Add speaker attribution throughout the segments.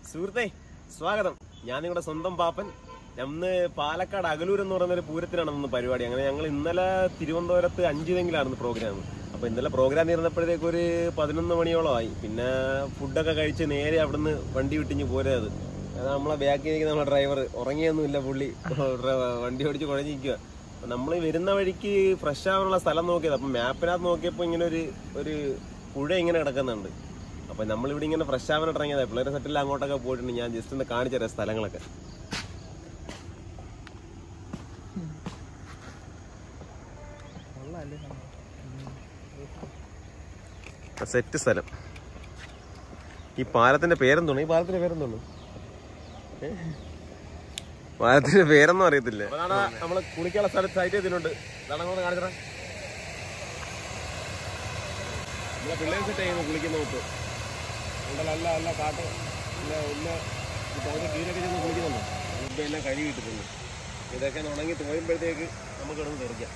Speaker 1: സുഹൃത്തെ സ്വാഗതം. ഞാൻ നിങ്ങളുടെ സ്വന്തം പാപ്പൻ. ഇന്ന് പാലക്കാട് അകലൂർ എന്ന് പറയുന്ന ഒരു പൂരത്തിനാണ് ഇന്ന് പരിപാടി. അങ്ങനെ ഞങ്ങൾ ഇന്നലെ തിരുവനന്തപുരത്ത് 5 പ്രോഗ്രാം. അപ്പൊ ഇന്നലെ പ്രോഗ്രാം തീർന്നപ്പോഴത്തേക്ക് ഒരു 11 മണിയോളം ആയി. പിന്നെ ഫുഡൊക്കെ കഴിച്ച് നേരെ അവിടുന്ന് വണ്ടി വിട്ടിഞ്ഞ് പോരത്. നമ്മളെ ബാക്കിൽ നിൽക്കുന്ന നമ്മുടെ ഡ്രൈവർ ഉറങ്ങിയൊന്നുമില്ല, പുള്ളി വണ്ടി ഓടിച്ച് കുഴഞ്ഞിരിക്കുക. അപ്പൊ നമ്മൾ വരുന്ന വഴിക്ക് ഫ്രഷ് ആവാനുള്ള സ്ഥലം നോക്കിയത്. അപ്പൊ മാപ്പിനകത്ത് നോക്കിയപ്പോൾ ഇങ്ങനെ ഒരു പുഴ ഇങ്ങനെ കിടക്കുന്നുണ്ട്. അപ്പൊ നമ്മളിവിടെ ഇങ്ങനെ ഫ്രഷ് ആവാനായിട്ട് ഇറങ്ങിയതാണ്. പിള്ളേരെ സെറ്റിൽ അങ്ങോട്ടൊക്കെ പോയിട്ടുണ്ട്. ഞാൻ ജസ്റ്റ് ഒന്ന് കാണിച്ചു തരാം സ്ഥലങ്ങളൊക്കെ. സെറ്റ് സ്ഥലം. ഈ പാലത്തിന്റെ പേരെന്തോന്നു? പാലത്തിന്റെ പേരൊന്നും അറിയത്തില്ല. അതാണ് നമ്മള് കുളിക്കാനുള്ള സ്ഥലം സൈറ്റ് ചെയ്തിട്ടുണ്ട്. അതാണ് അങ്ങോട്ട് കാണിച്ചത്. നമ്മളെ പിള്ളേർ സെറ്റ് ചെയ്യുന്നു കുളിക്കുന്ന നോക്ക്. അല്ല കാട്ട് കീഴൊക്കെ ചെന്ന് കുളിക്കുന്നുണ്ടോ? ഇപ്പം എല്ലാം കഴുകി ഇട്ടിട്ടുണ്ട്. ഇതൊക്കെ ഉണങ്ങി തോയുമ്പോഴത്തേക്ക് നമുക്ക് ഇടന്ന് തെറിക്കാം.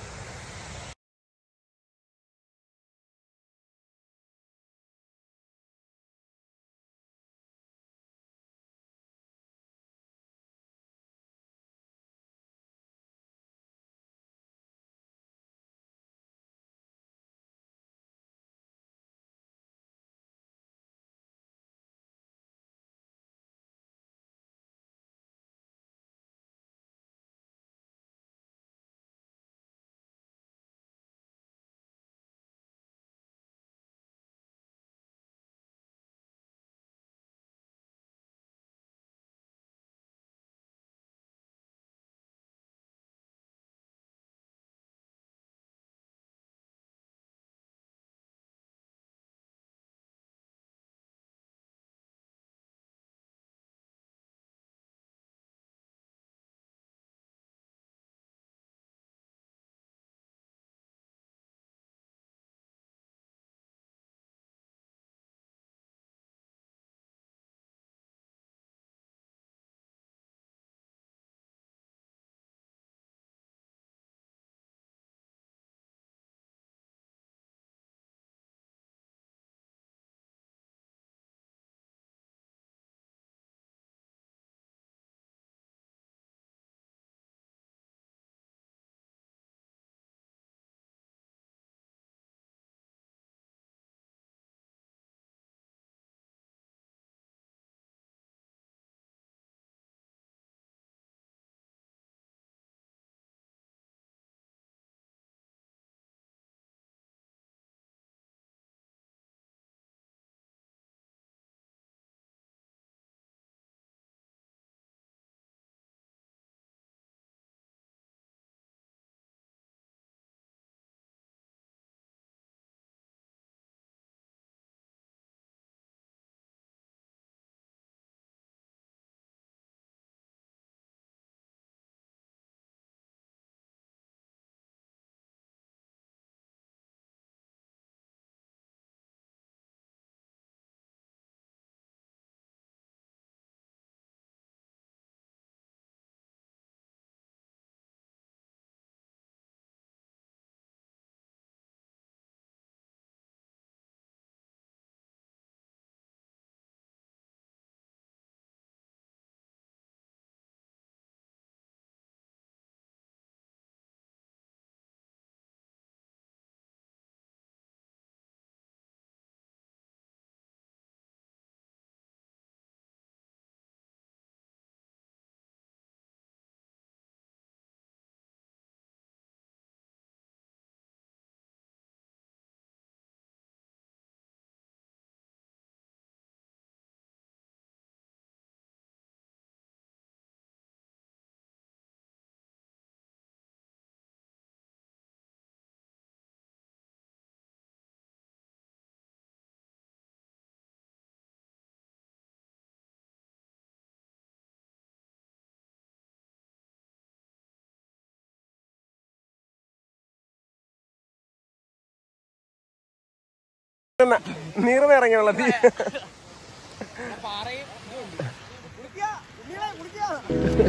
Speaker 1: നീർന്ന് ഇറങ്ങിയുള്ള തീ